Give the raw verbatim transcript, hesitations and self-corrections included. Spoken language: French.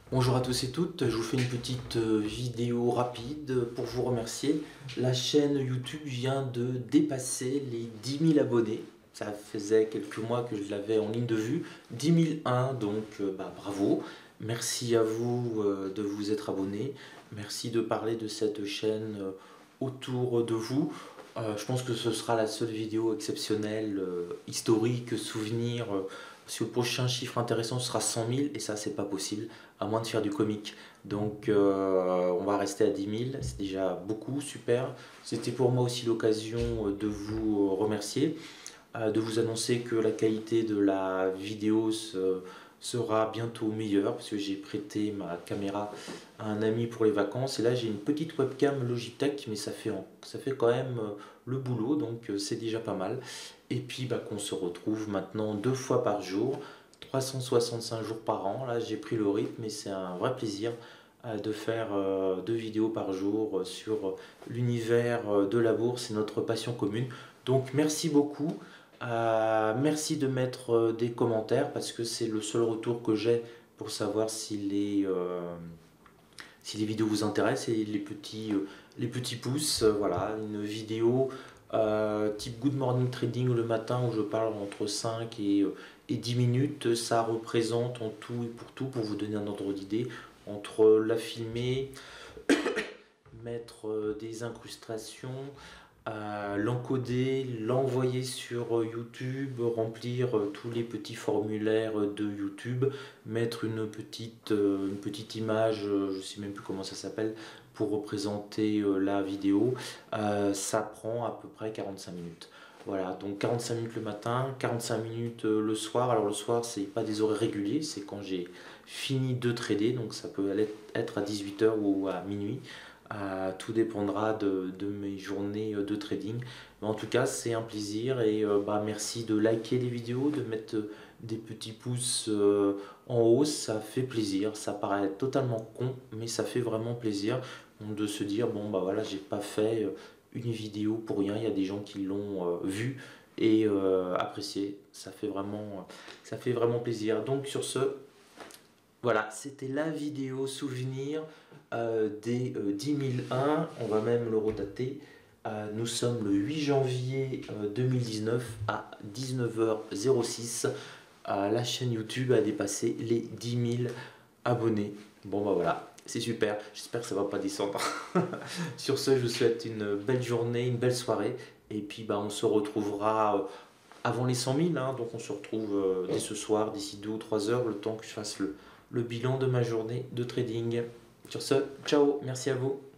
Bonjour à tous et toutes, je vous fais une petite euh, vidéo rapide pour vous remercier. La chaîne YouTube vient de dépasser les dix mille abonnés. Ça faisait quelques mois que je l'avais en ligne de vue. dix mille un, donc euh, bah, bravo. Merci à vous euh, de vous être abonnés. Merci de parler de cette chaîne euh, autour de vous. Euh, je pense que ce sera la seule vidéo exceptionnelle, euh, historique, souvenir. Euh, parce que le prochain chiffre intéressant ce sera cent mille et ça c'est pas possible à moins de faire du comique. Donc euh, on va rester à dix mille, c'est déjà beaucoup, super. C'était pour moi aussi l'occasion de vous remercier, euh, de vous annoncer que la qualité de la vidéo se- sera bientôt meilleure parce que j'ai prêté ma caméra à un ami pour les vacances et là j'ai une petite webcam Logitech mais ça fait, ça fait quand même euh, le boulot donc euh, c'est déjà pas mal. Et puis bah, qu'on se retrouve maintenant deux fois par jour, trois cent soixante-cinq jours par an. Là j'ai pris le rythme et c'est un vrai plaisir euh, de faire euh, deux vidéos par jour euh, sur l'univers euh, de la bourse et notre passion commune. Donc merci beaucoup. Euh, merci de mettre euh, des commentaires parce que c'est le seul retour que j'ai pour savoir si les, euh, si les vidéos vous intéressent et les petits, euh, les petits pouces. Euh, voilà, une vidéo euh, type Good Morning Trading le matin où je parle entre cinq et, euh, et dix minutes. Ça représente en tout et pour tout, pour vous donner un ordre d'idée, entre la filmer, mettre euh, des incrustations, à l'encoder, l'envoyer sur YouTube, remplir euh, tous les petits formulaires de YouTube, mettre une petite, euh, une petite image, euh, je ne sais même plus comment ça s'appelle, pour représenter euh, la vidéo. Euh, ça prend à peu près quarante-cinq minutes. Voilà, donc quarante-cinq minutes le matin, quarante-cinq minutes euh, le soir. Alors le soir, c'est pas des horaires réguliers, c'est quand j'ai fini de trader, donc ça peut aller être à dix-huit heures ou à minuit. Euh, tout dépendra de, de mes journées de trading. Mais en tout cas, c'est un plaisir et euh, bah, merci de liker les vidéos, de mettre euh, des petits pouces euh, en haut. Ça fait plaisir. Ça paraît totalement con, mais ça fait vraiment plaisir de se dire bon, bah voilà, j'ai pas fait euh, une vidéo pour rien. Il y a des gens qui l'ont euh, vu et euh, apprécié. Ça fait vraiment, ça fait vraiment plaisir. Donc, sur ce, voilà, c'était la vidéo souvenir euh, des euh, dix mille un. On va même le redater. Euh, nous sommes le huit janvier euh, deux mille dix-neuf à dix-neuf heures zéro six. Euh, la chaîne YouTube a dépassé les dix mille abonnés. Bon bah voilà, c'est super. J'espère que ça va pas descendre. Sur ce, je vous souhaite une belle journée, une belle soirée. Et puis bah, on se retrouvera euh, avant les cent mille, hein, donc on se retrouve euh, dès ce soir, d'ici deux ou trois heures, le temps que je fasse le, le bilan de ma journée de trading. Sur ce, ciao, merci à vous.